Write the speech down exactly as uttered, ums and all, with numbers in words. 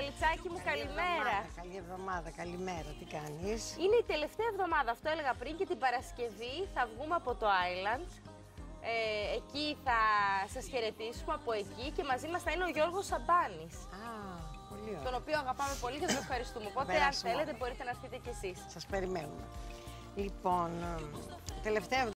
Μιχαλητσάκη μου, Καλή καλημέρα. εβδομάδα, καλή εβδομάδα, καλημέρα. Τι κάνεις? Είναι η τελευταία εβδομάδα, αυτό έλεγα πριν, και την Παρασκευή θα βγούμε από το Island. Ε, εκεί θα σας χαιρετήσουμε από εκεί και μαζί μας θα είναι ο Γιώργος Σαμπάνης. Α, πολύ ωραία. Τον οποίο αγαπάμε πολύ και τον ευχαριστούμε. Οπότε, αν θέλετε, μπορείτε να έρθετε κι εσείς. Σας περιμένουμε. Λοιπόν, τελευταία